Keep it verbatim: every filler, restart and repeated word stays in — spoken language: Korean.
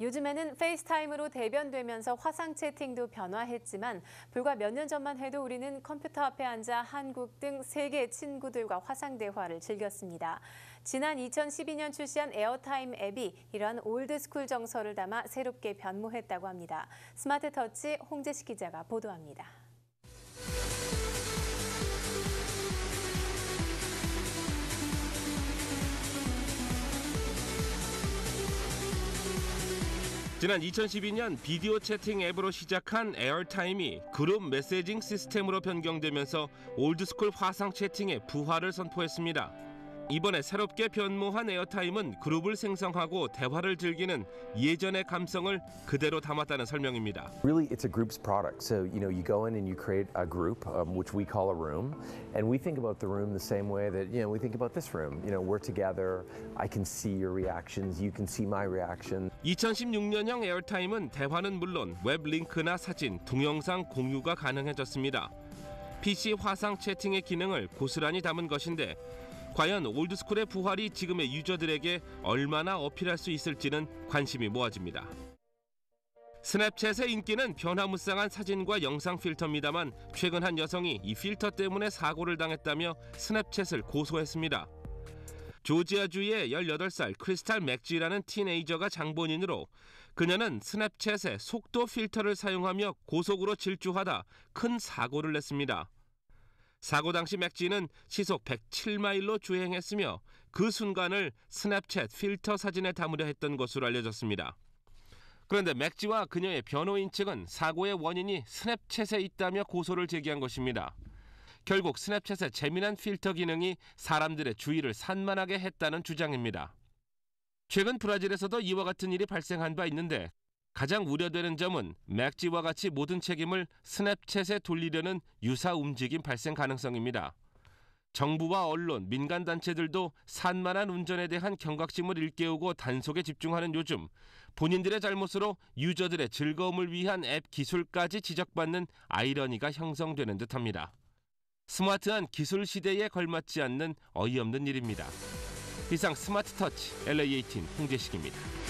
요즘에는 페이스타임으로 대변되면서 화상 채팅도 변화했지만 불과 몇 년 전만 해도 우리는 컴퓨터 앞에 앉아 한국 등 세계 친구들과 화상 대화를 즐겼습니다. 지난 이천십이 년 출시한 에어타임 앱이 이러한 올드스쿨 정서를 담아 새롭게 변모했다고 합니다. 스마트 터치 홍재식 기자가 보도합니다. 지난 이천십이 년 비디오 채팅 앱으로 시작한 에어타임이 그룹 메시징 시스템으로 변경되면서 올드스쿨 화상 채팅의 부활을 선포했습니다. 이번에 새롭게 변모한 에어타임은 그룹을 생성하고 대화를 즐기는 예전의 감성을 그대로 담았다는 설명입니다. Really, it's a group's product. So, you know, you go in and you create a group, um, which we call a room, and we think about the room the same way that, you know, we think about this room. You know, we're together. I can see your reactions. You can see my reaction. 이천십육 년형 에어타임은 대화는 물론 웹 링크나 사진, 동영상 공유가 가능해졌습니다. 피씨 화상 채팅의 기능을 고스란히 담은 것인데 과연 올드스쿨의 부활이 지금의 유저들에게 얼마나 어필할 수 있을지는 관심이 모아집니다. 스냅챗의 인기는 변화무쌍한 사진과 영상 필터입니다만 최근 한 여성이 이 필터 때문에 사고를 당했다며 스냅챗을 고소했습니다. 조지아주의 열여덟 살 크리스탈 맥지라는 티네이저가 장본인으로 그녀는 스냅챗의 속도 필터를 사용하며 고속으로 질주하다 큰 사고를 냈습니다. 사고 당시 맥지는 시속 백칠 마일로 주행했으며 그 순간을 스냅챗 필터 사진에 담으려 했던 것으로 알려졌습니다. 그런데 맥지와 그녀의 변호인 측은 사고의 원인이 스냅챗에 있다며 고소를 제기한 것입니다. 결국 스냅챗의 재미난 필터 기능이 사람들의 주의를 산만하게 했다는 주장입니다. 최근 브라질에서도 이와 같은 일이 발생한 바 있는데 가장 우려되는 점은 맥지와 같이 모든 책임을 스냅챗에 돌리려는 유사 움직임 발생 가능성입니다. 정부와 언론, 민간단체들도 산만한 운전에 대한 경각심을 일깨우고 단속에 집중하는 요즘 본인들의 잘못으로 유저들의 즐거움을 위한 앱 기술까지 지적받는 아이러니가 형성되는 듯합니다. 스마트한 기술 시대에 걸맞지 않는 어이없는 일입니다. 이상 스마트 터치 엘에이 에이틴 홍재식입니다.